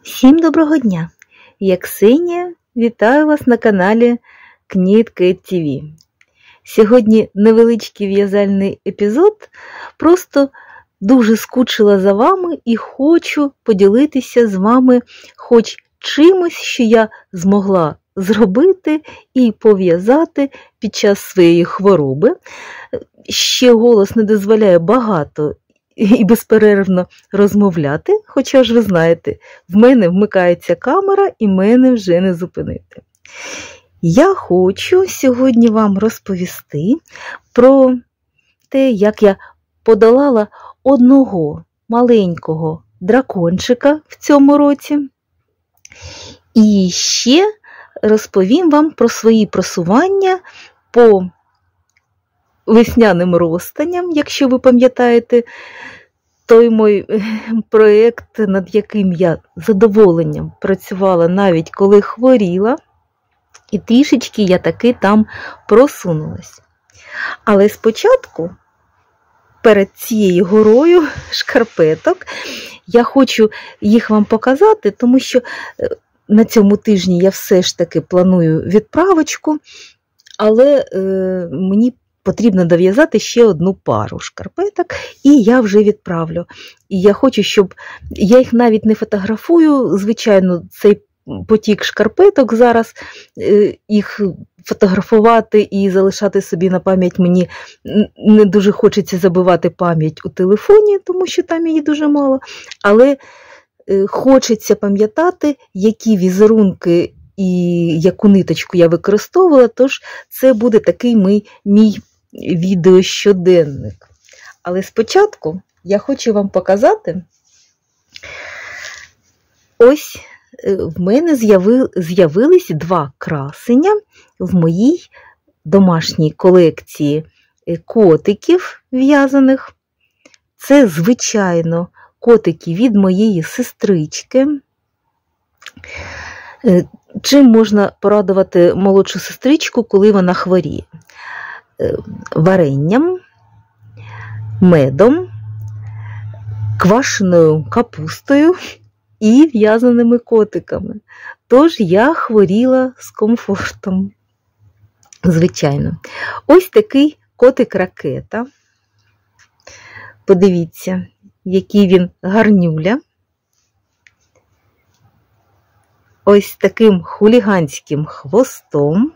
Всім доброго дня! Я Ксенія, вітаю вас на каналі Knit TV. Сьогодні невеличкий в'язальний епізод, просто дуже скучила за вами і хочу поділитися з вами хоч чимось, що я змогла зробити і пов'язати під час своєї хвороби. Ще голос не дозволяє багато і безперервно розмовляти, хоча ж ви знаєте, в мене вмикається камера і мене вже не зупинити. Я хочу сьогодні вам розповісти про те, як я подолала одного маленького дракончика в цьому році. І ще розповім вам про свої просування по весняним розстанням, якщо ви пам'ятаєте, той мій проєкт, над яким я з задоволенням працювала навіть коли хворіла, і трішечки я таки там просунулась. Але спочатку, перед цією горою шкарпеток, я хочу їх вам показати, тому що на цьому тижні я все ж таки планую відправочку, але мені потрібно дов'язати ще одну пару шкарпеток, і я вже відправлю. І я хочу, щоб я їх навіть не фотографую, звичайно, цей потік шкарпеток зараз, їх фотографувати і залишати собі на пам'ять мені не дуже хочеться забивати пам'ять у телефоні, тому що там її дуже мало, але хочеться пам'ятати, які візерунки і яку ниточку я використовувала, тож це буде такий мій відеощоденник. Але спочатку я хочу вам показати, ось в мене з'явились два красення в моїй домашній колекції котиків в'язаних. Це, звичайно, котики від моєї сестрички. Чим можна порадувати молодшу сестричку, коли вона хворіє? Варенням, медом, квашеною капустою і в'язаними котиками. Тож я хворіла з комфортом. Звичайно. Ось такий котик-ракета. Подивіться, який він гарнюля. Ось таким хуліганським хвостом.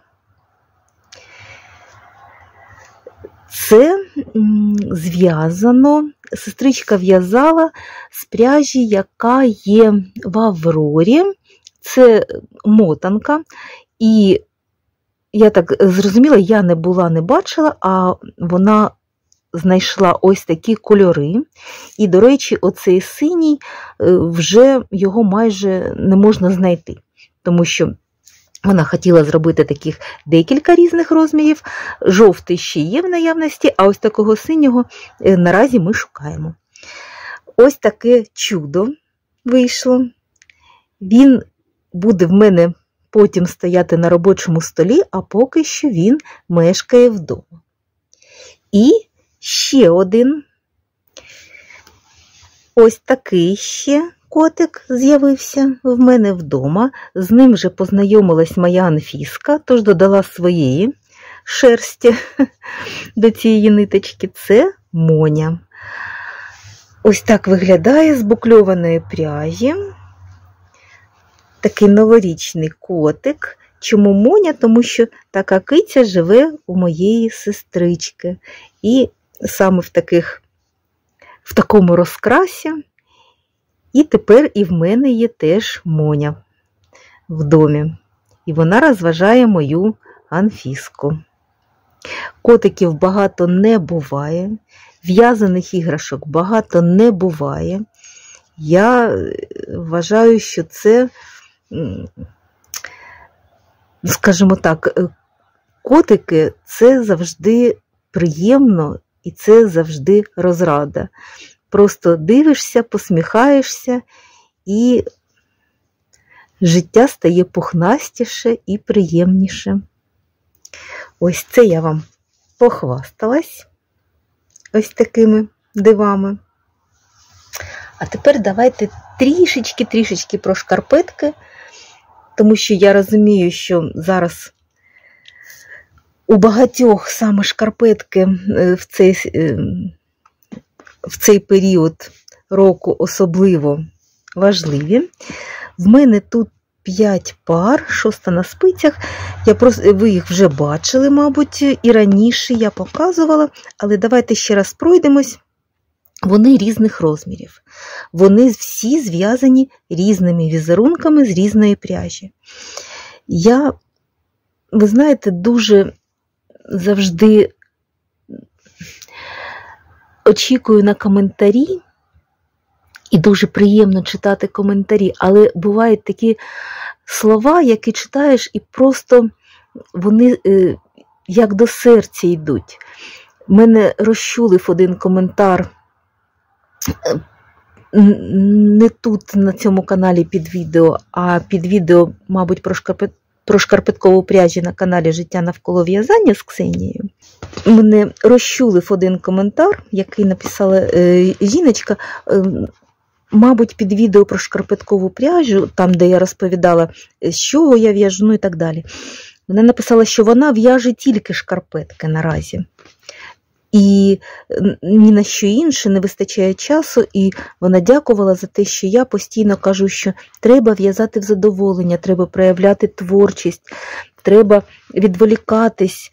Це зв'язано, сестричка в'язала з пряжі, яка є в Аврорі. Це мотанка. І я так зрозуміла, я не бачила, а вона знайшла ось такі кольори. І, до речі, оцей синій, вже його майже не можна знайти, тому що вона хотіла зробити таких декілька різних розмірів. Жовтий ще є в наявності, а ось такого синього наразі ми шукаємо. Ось таке чудо вийшло. Він буде в мене потім стояти на робочому столі, а поки що він мешкає вдома. І ще один. Ось такий ще котик з'явився в мене вдома. З ним вже познайомилась моя Анфіска, тож додала своєї шерсті до цієї ниточки. Це Моня. Ось так виглядає з букльованої пряжі. Такий новорічний котик. Чому Моня? Тому що така киця живе у моєї сестрички. І саме в такому розкрасі. І тепер і в мене є теж Моня в домі. І вона розважає мою Анфіску. Котиків багато не буває. В'язаних іграшок багато не буває. Я вважаю, що це, скажімо так, котики – це завжди приємно і це завжди розрада. Просто дивишся, посміхаєшся, і життя стає пухнастіше і приємніше. Ось це я вам похвасталась ось такими дивами. А тепер давайте трішечки про шкарпетки, тому що я розумію, що зараз у багатьох саме шкарпетки в цей період року особливо важливі. В мене тут 5 пар, 6 на спицях. Ви їх вже бачили, мабуть, і раніше я показувала, але давайте ще раз пройдемось. Вони різних розмірів. Вони всі зв'язані різними візерунками з різної пряжі. Ви знаєте, дуже завжди очікую на коментарі, і дуже приємно читати коментарі, але бувають такі слова, які читаєш, і просто вони як до серця йдуть. Мене розчулив один коментар, не тут, на цьому каналі під відео, а під відео, мабуть, про шкарпеткову пряжі на каналі «Життя навколо в'язання» з Ксенією. Мене розчулив один коментар, який написала жіночка, мабуть, під відео про шкарпеткову пряжу, там, де я розповідала, з чого я в'яжу, ну і так далі. Вона написала, що вона в'яже тільки шкарпетки наразі. І ні на що інше не вистачає часу, і вона дякувала за те, що я постійно кажу, що треба в'язати в задоволення, треба проявляти творчість, треба відволікатись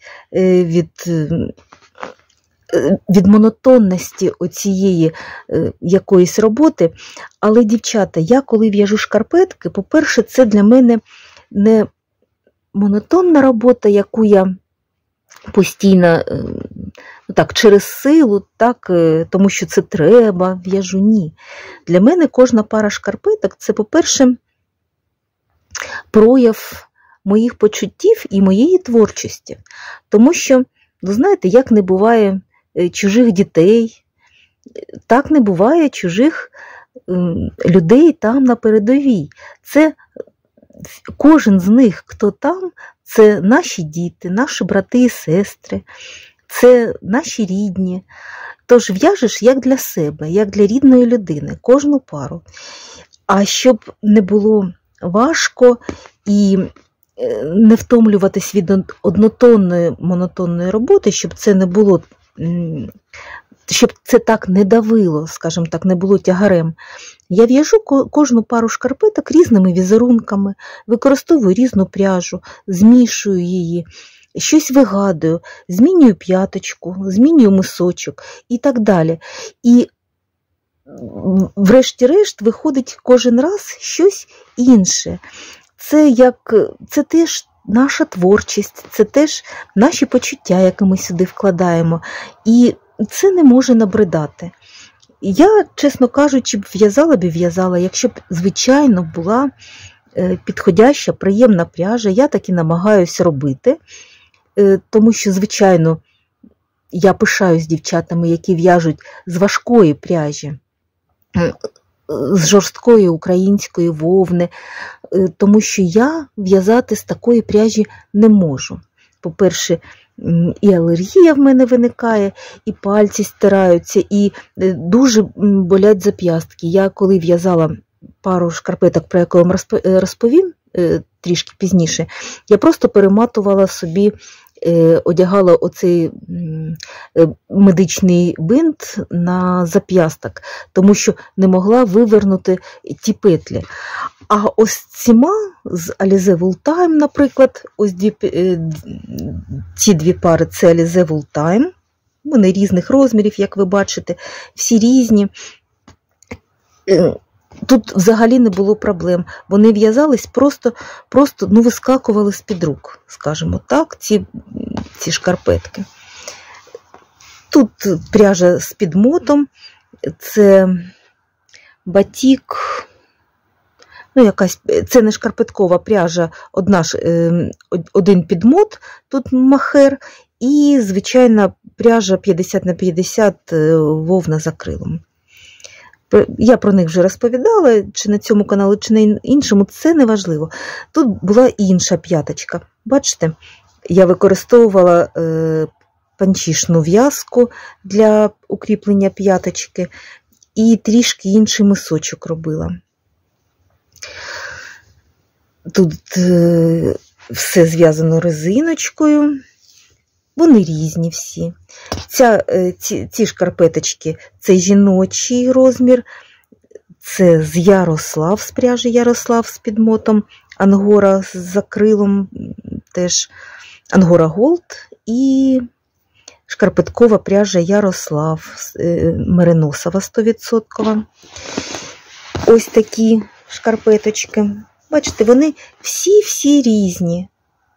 від монотонності оцієї якоїсь роботи. Але, дівчата, я коли в'яжу шкарпетки, по-перше, це для мене не монотонна робота, яку я постійно, так, через силу, так, тому що це треба, в'яжу, ні. Для мене кожна пара шкарпеток – це, по-перше, прояв моїх почуттів і моєї творчості. Тому що, знаєте, як не буває чужих дітей, так не буває чужих людей там на передовій. Це кожен з них, хто там, це наші діти, наші брати і сестри, це наші рідні. Тож в'яжеш як для себе, як для рідної людини, кожну пару. А щоб не було важко і не втомлюватись від однотонної, монотонної роботи, щоб це не було, щоб це так не давило, скажімо так, не було тягарем. Я в'яжу кожну пару шкарпеток різними візерунками, використовую різну пряжу, змішую її, щось вигадую, змінюю п'яточку, змінюю мисочок і так далі. І врешті-решт виходить кожен раз щось інше. Це теж наша творчість, це теж наші почуття, які ми сюди вкладаємо. І це не може набридати. Я, чесно кажучи, в'язала, якщо б, звичайно, була підходяща, приємна пряжа. Я так і намагаюся робити, тому що, звичайно, я пишаюсь дівчатами, які в'яжуть з важкої пряжі, з жорсткої української вовни, тому що я в'язати з такої пряжі не можу. По-перше, і алергія в мене виникає, і пальці стираються, і дуже болять зап'ястки. Я коли в'язала пару шкарпеток, про яку я вам розповім трішки пізніше, я просто перематувала собі, одягала оцей медичний бинт на зап'ясток, тому що не могла вивернути ті петлі. А ось ціма з Alize Wooltime, наприклад, ось ці дві пари – це Alize Wooltime. Вони різних розмірів, як ви бачите, всі різні. Тут взагалі не було проблем. Вони в'язались просто вискакували з-під рук, скажімо так, ці шкарпетки. Тут пряжа з підмотом, це батік, це не шкарпеткова пряжа, один підмот, тут махер, і звичайна пряжа 50х50 вовна з акрилом. Я про них вже розповідала, чи на цьому каналі, чи на іншому, це не важливо. Тут була інша п'яточка. Бачите, я використовувала панчішну в'язку для укріплення п'яточки. і трішки інший мисочок робила. Тут все зв'язано резиночкою. Вони різні всі. Ці шкарпеточки – це жіночий розмір, це з Ярослав, з пряжі Ярослав з підмотом, ангора з закрилом, теж ангора Голд, і шкарпеткова пряжа Ярослав, мериносова 100%. Ось такі шкарпеточки. Бачите, вони всі різні.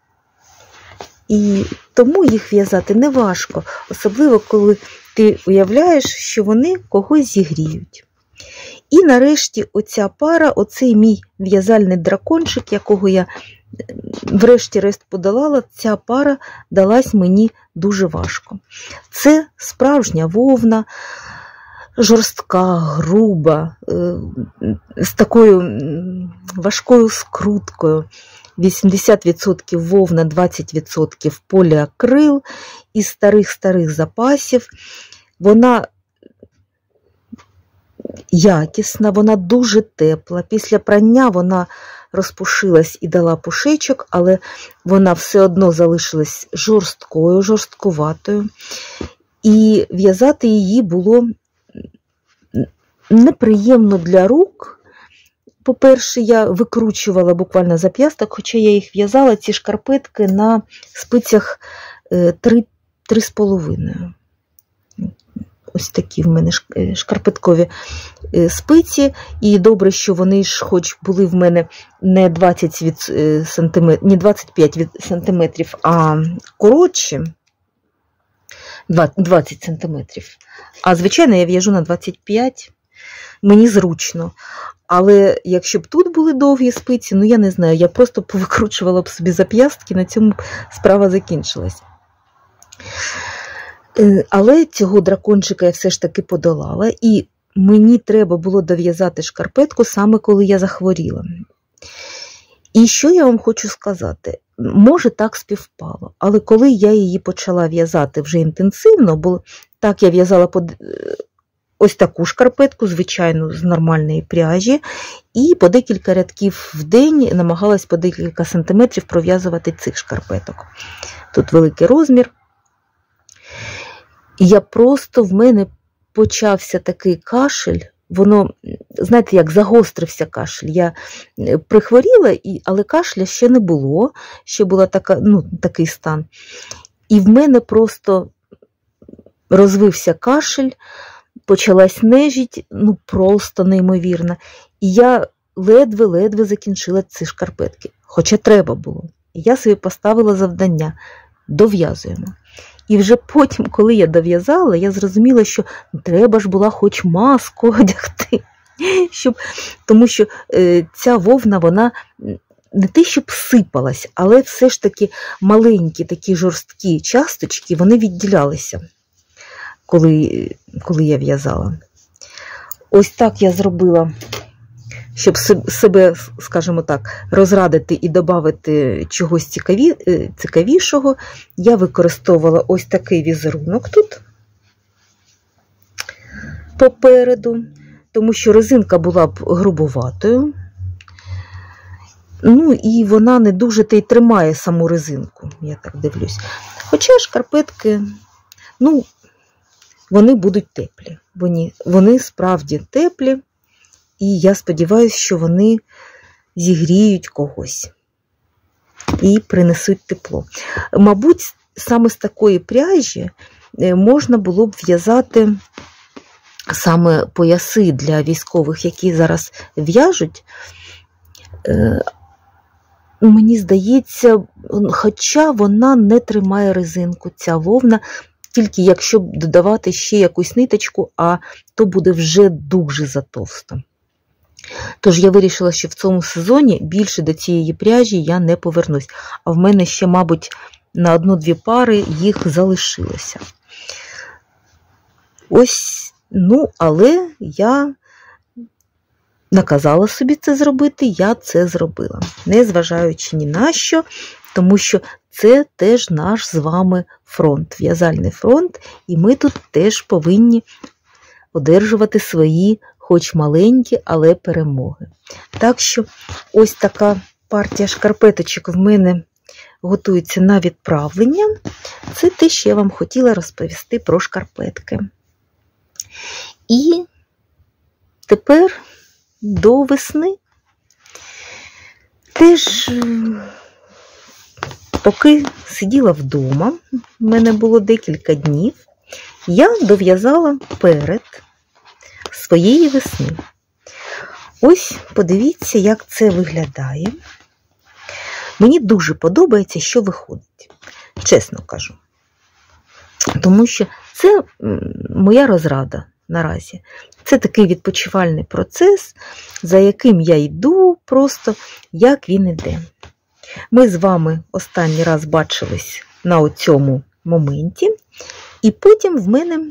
І тому їх в'язати не важко, особливо, коли ти уявляєш, що вони когось зігріють. І нарешті оця пара, оцей мій в'язальний дракончик, якого я врешті-решт подолала, ця пара далась мені дуже важко. Це справжня вовна, жорстка, груба, з такою важкою скруткою. 80% вовна, 20% поліакрил із старих запасів. Вона якісна, вона дуже тепла. Після прання вона розпушилась і дала пушечок, але вона все одно залишилась жорсткою, жорсткуватою. І в'язати її було неприємно для рук. По-перше, я викручувала буквально зап'ясток, хоча я їх в'язала, ці шкарпетки, на спицях 3,5. Ось такі в мене шкарпеткові спиці. І добре, що вони ж хоч були в мене не 25 см, а коротші. 20 см. А звичайно, я в'яжу на 25. Мені зручно. Але якщо б тут були довгі спиці, ну я не знаю, я просто повикручувала б собі зап'ястки, на цьому справа закінчилась. Але цього дракончика я все ж таки подолала, і мені треба було дов'язати шкарпетку саме коли я захворіла. І що я вам хочу сказати? Може, так співпало, але коли я її почала в'язати вже інтенсивно, бо так я в'язала ось таку шкарпетку, звичайно, з нормальної пряжі, і по декілька рядків в день намагалась по декілька сантиметрів пров'язувати цих шкарпеток. Тут великий розмір. І в мене почався такий кашель, воно, знаєте, як загострився кашель. Я прихворіла, але кашля ще не було, ще була такий стан. І в мене просто розвився кашель, почалась нежить, просто неймовірна. І я ледве закінчила ці шкарпетки, хоча треба було. І я собі поставила завдання – дов'язуємо. І вже потім, коли я дов'язала, я зрозуміла, що треба ж була хоч маску одягти. Тому що ця вовна, вона не те, щоб сипалась, але все ж таки маленькі такі жорсткі часточки, вони відділялися, коли я в'язала. Ось так я зробила, щоб себе, скажімо так, розрадити і додати чогось цікавішого. Я використовувала ось такий візерунок тут попереду, тому що резинка була б грубоватою. І вона не дуже й тримає саму резинку, я так дивлюсь. Хоча шкарпетки, вони будуть теплі. Вони справді теплі, і я сподіваюся, що вони зігріють когось і принесуть тепло. Мабуть, саме з такої пряжі можна було б в'язати саме пояси для військових, які зараз в'яжуть. Мені здається, хоча вона не тримає резинку, ця вовна, тільки якщо додавати ще якусь ниточку, а то буде вже дуже затовсто. Тож я вирішила, що в цьому сезоні більше до цієї пряжі я не повернусь. А в мене ще, мабуть, на 1-2 пари їх залишилося. Ось, але я наказала собі це зробити, я це зробила. Незважаючи ні на що, тому що це теж наш з вами фронт, в'язальний фронт, і ми тут теж повинні одержувати свої, хоч маленькі, але перемоги. Так що ось така партія шкарпеточок в мене готується на відправлення. Це те, що я вам хотіла розповісти про шкарпетки. І тепер до весни. Теж, поки сиділа вдома, в мене було декілька днів, я дов'язала перед своєї весни. Ось подивіться, як це виглядає. Мені дуже подобається, що виходить, чесно кажу. Тому що це моя розрада наразі. Це такий відпочивальний процес, за яким я йду просто, як він іде. Ми з вами останній раз бачились на цьому моменті, і потім в мене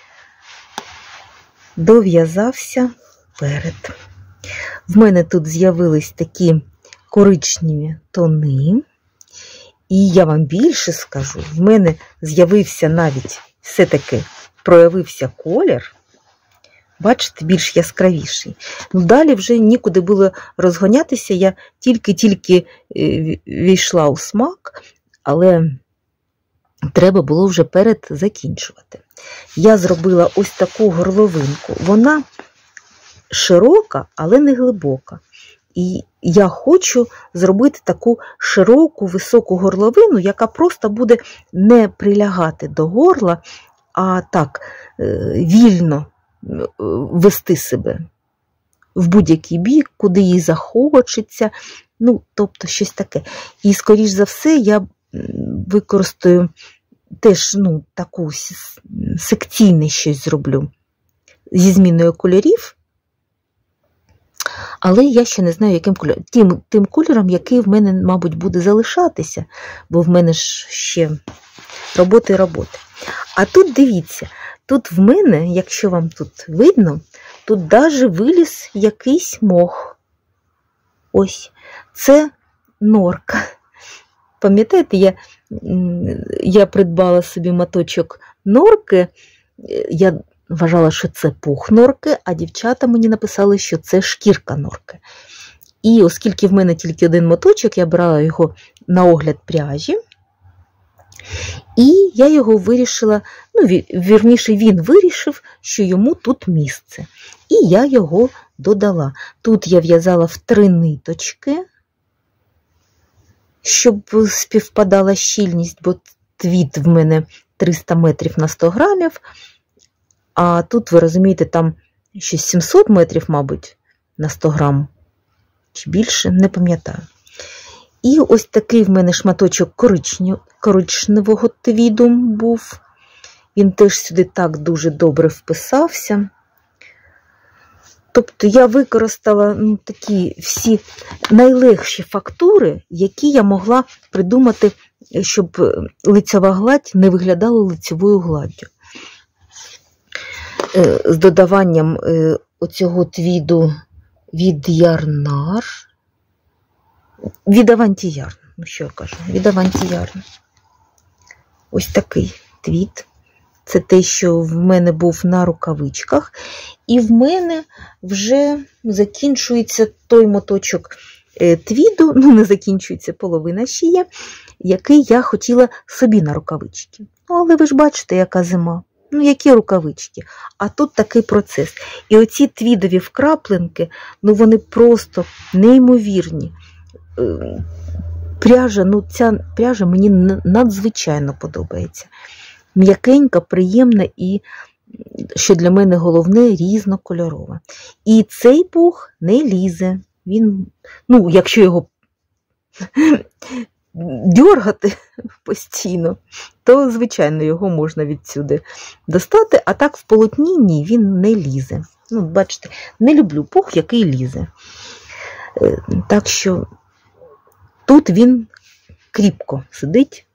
дов'язався перед. В мене тут з'явились такі коричневі тони, і я вам більше скажу, в мене з'явився навіть, все-таки проявився колір, бачите, більш яскравіший. Далі вже нікуди було розгонятися, я тільки-тільки війшла у смак, але треба було вже перед закінчувати. Я зробила ось таку горловинку. Вона широка, але не глибока. І я хочу зробити таку широку, високу горловину, яка просто буде не прилягати до горла, а так вільно вести себе в будь-який бік, куди їй захочеться, тобто щось таке. І, скоріш за все, я використаю теж таку секційне щось зроблю зі зміною кольорів, але я ще не знаю, яким кольором. Тим кольором, який в мене, мабуть, буде залишатися, бо в мене ж ще роботи. А тут дивіться, тут в мене, якщо вам тут видно, тут навіть виліз якийсь мох. Ось, це норка. Пам'ятаєте, я придбала собі моточок норки, я вважала, що це пух норки, а дівчата мені написали, що це шкірка норки. І оскільки в мене тільки один моточок, я брала його на огляд пряжі, і я його вирішила, вірніше, він вирішив, що йому тут місце. І я його додала. Тут я в'язала в 3 ниточки, щоб співпадала щільність, бо твіт в мене 300 метрів на 100 грамів, а тут, ви розумієте, там щось 700 метрів, мабуть, на 100 грам, чи більше, не пам'ятаю. І ось такий в мене шматочок коричневого твіду був. Він теж сюди так дуже добре вписався. Тобто я використала такі всі найлегші фактури, які я могла придумати, щоб лицьова гладь не виглядала лицьовою гладдю. З додаванням оцього твіду від Ярнар. Від Аванті Ярн. Що я кажу? Від Аванті Ярн. Ось такий твід. Це те, що в мене був на рукавичках. І в мене вже закінчується той моточок твіду, не закінчується, половина ще є, який я хотіла собі на рукавички. Але ви ж бачите, яка зима. Які рукавички? А тут такий процес. І оці твідові вкрапленки, вони просто неймовірні. Пряжа, ця пряжа мені надзвичайно подобається. М'якенька, приємна і, що для мене головне, різнокольорова. І цей пух не лізе. Він, якщо його дьоргати постійно, то, звичайно, його можна відсюди достати, а так в полотні ні, він не лізе. Бачите, не люблю пух, який лізе. Так що тут він кріпко сидить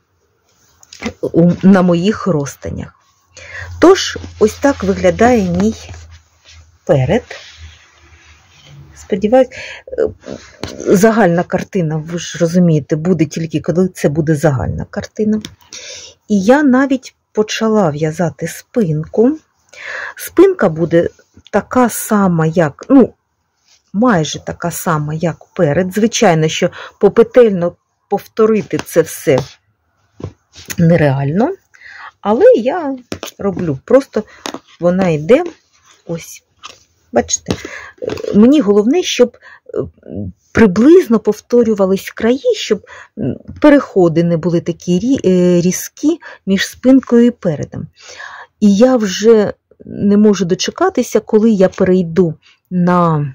на моїх розтанях. Тож, ось так виглядає мій перед. Сподіваюсь, загальна картина, ви ж розумієте, буде тільки коли це буде загальна картина. І я навіть почала в'язати спинку. Спинка буде така сама, як, майже така сама, як перед. Звичайно, що попетельно повторити це все нереально, але я роблю, просто вона йде, ось, бачите, мені головне, щоб приблизно повторювались краї, щоб переходи не були такі різкі між спинкою і передом. І я вже не можу дочекатися, коли я перейду на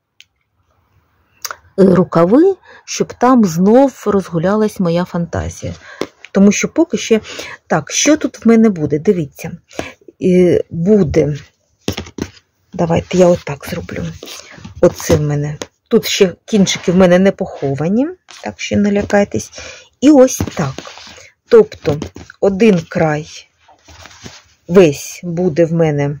рукави, щоб там знов розгулялась моя фантазія. Тому що поки ще... Так, що тут в мене буде? Дивіться. Буде... Давайте я отак зроблю. Оце в мене. Тут ще кінчики в мене не поховані, так що не лякайтесь. І ось так. Тобто, один край весь буде в мене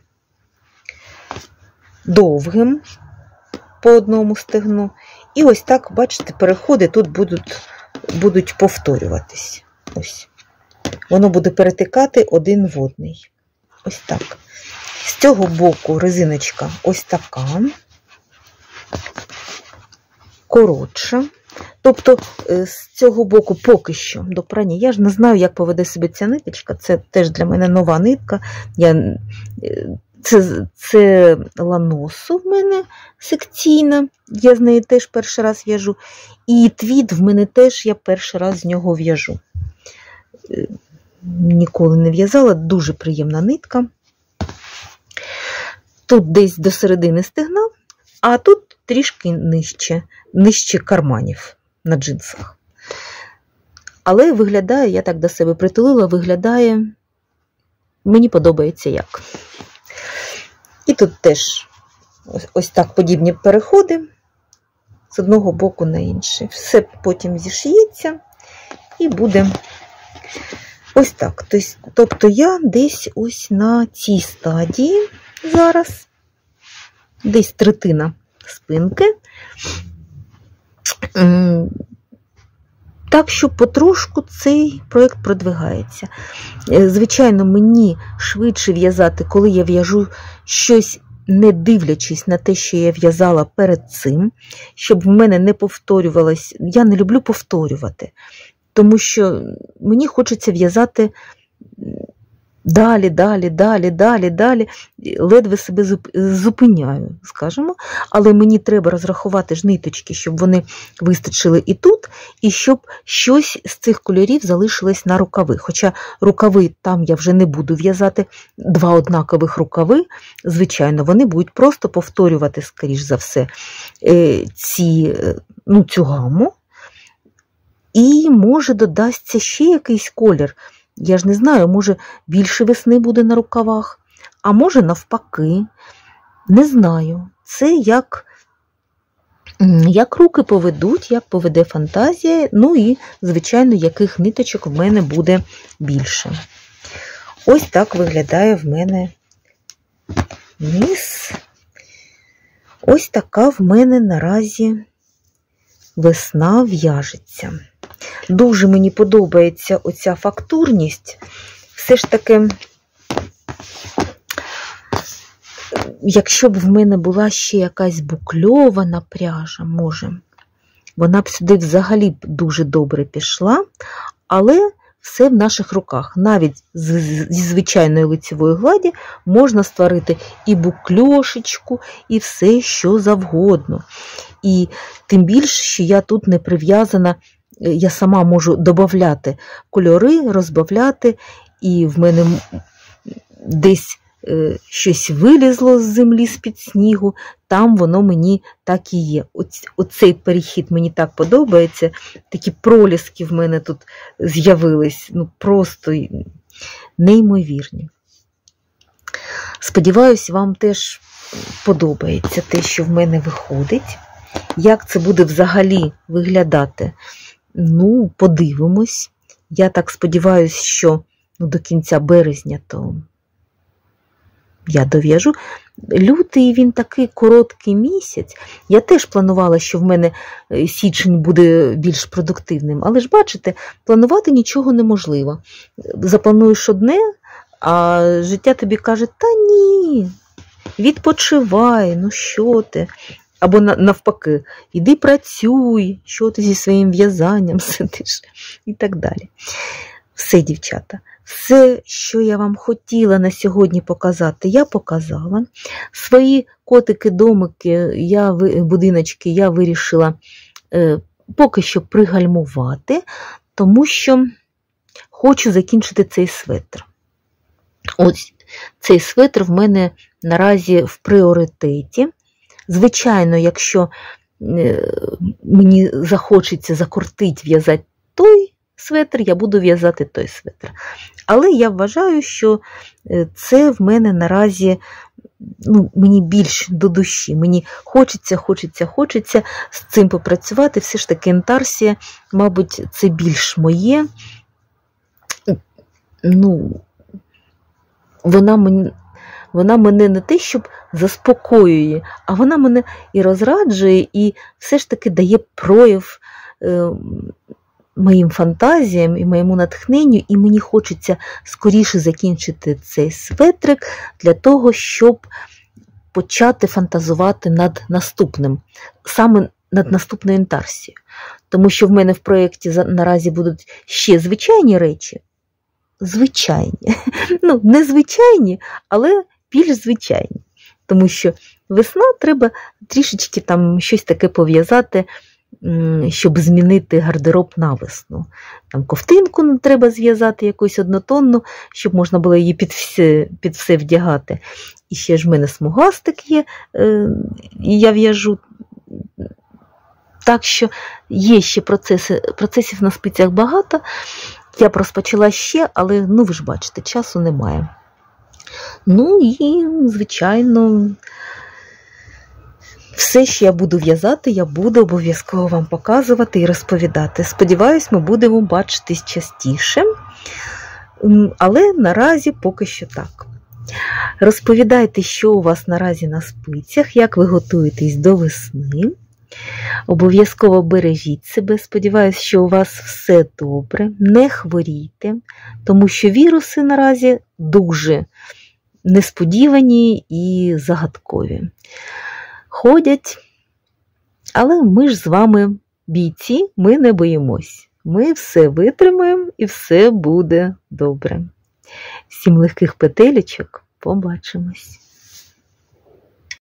довгим по одному стегну. І ось так, бачите, переходи тут будуть повторюватись. Ось. Воно буде перетикати один в одний. Ось так. З цього боку резиночка ось така. Коротша. Тобто, з цього боку поки що до прання. Я ж не знаю, як поведе себе ця ниточка. Це теж для мене нова нитка. Це ланосу в мене секційна. Я з неї теж перший раз в'яжу. І твід в мене теж я перший раз з нього в'яжу. Ніколи не в'язала. Дуже приємна нитка. Тут десь до середини стегна, а тут трішки нижче карманів на джинсах. Але виглядає, я так до себе притулила, виглядає, мені подобається як. І тут теж ось так подібні переходи з одного боку на інший. Все потім зішиється і буде ось так. Тобто я десь ось на цій стадії зараз, десь третина спинки. Так що потрошку цей проєкт продвигається. Звичайно, мені швидше в'язати, коли я в'яжу щось, не дивлячись на те, що я в'язала перед цим, щоб в мене не повторювалось. Я не люблю повторювати, тому що мені хочеться в'язати далі, ледве себе зупиняю, скажімо, але мені треба розрахувати ж ниточки, щоб вони вистачили і тут, і щоб щось з цих кольорів залишилось на рукави. Хоча рукави там я вже не буду в'язати, два однакових рукави, звичайно, вони будуть просто повторювати, скоріш за все, цю гаму, і може додасться ще якийсь колір. Я ж не знаю, може більше весни буде на рукавах, а може навпаки. Не знаю. Це як руки поведуть, як поведе фантазія, ну і, звичайно, яких ниточок в мене буде більше. Ось так виглядає в мене низ. Ось така в мене наразі весна в'яжеться. Дуже мені подобається оця фактурність. Все ж таки, якщо б в мене була ще якась букльована пряжа, може, вона б сюди взагалі б дуже добре пішла, але все в наших руках. Навіть зі звичайної лицевої гладі можна створити і букльошечку, і все, що завгодно. І тим більше, що я тут не прив'язана, я сама можу додавати кольори, розбавляти, і в мене десь щось вилізло з землі, з-під снігу, там воно мені так і є. Оцей перехід мені так подобається, такі проліски в мене тут з'явились, просто неймовірні. Сподіваюсь, вам теж подобається те, що в мене виходить. Як це буде взагалі виглядати? Подивимось. Я так сподіваюся, що до кінця березня то я дов'яжу. Лютий, він такий короткий місяць. Я теж планувала, що в мене січень буде більш продуктивним. Але ж, бачите, планувати нічого неможливо. Заплануєш одне, А життя тобі каже, та ні, відпочивай, ну що ти? Або навпаки, іди працюй, що ти зі своїм в'язанням сидиш і так далі. Все, дівчата, все, що я вам хотіла на сьогодні показати, я показала. Свої котики-домики, будиночки я вирішила поки що пригальмувати, тому що хочу закінчити цей светр. Ось цей светр в мене наразі в пріоритеті. Звичайно, якщо мені захочеться закортить в'язати той светр, я буду в'язати той светр. Але я вважаю, що це в мене наразі мені більш до душі. Мені хочеться з цим попрацювати. Все ж таки інтарсія, мабуть, це більш моє. Вона мене не те, щоб заспокоює, а вона мене і розраджує, і все ж таки дає прояв моїм фантазіям і моєму натхненню, і мені хочеться скоріше закінчити цей светрик для того, щоб почати фантазувати над наступним, саме над наступною інтарсією. Тому що в мене в проєкті наразі будуть ще звичайні речі, не звичайні, але більш звичайні. Тому що весна, треба трішечки там щось таке пов'язати, щоб змінити гардероб на весну. Там ковтинку не треба зв'язати якусь однотонну, щоб можна було її під все вдягати. І ще ж в мене смугастик є, і я в'яжу. Так що є ще процесів на спицях багато. Я б розпочала ще, але, ви ж бачите, часу немає. І, звичайно, все, що я буду в'язати, я буду обов'язково вам показувати і розповідати. Сподіваюсь, ми будемо бачитись частіше, але наразі поки що так. Розповідайте, що у вас наразі на спицях, як ви готуєтесь до весни. Обов'язково бережіть себе, сподіваюсь, що у вас все добре, не хворійте, тому що віруси наразі дуже несподівані і загадкові. Ходять, але ми ж з вами бійці, ми не боїмось. Ми все витримаємо і все буде добре. Всім легких петелечок, побачимось.